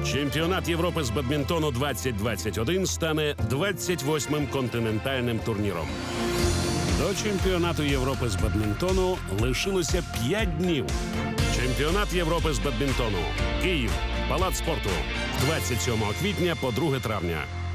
Чемпіонат Європи з бадмінтону 2021 стане 28-м континентальним турніром. До чемпіонату Європи з бадмінтону лишилося 5 днів. Чемпіонат Європи з бадмінтону. Київ. Палац спорту. 27 квітня по 2 травня.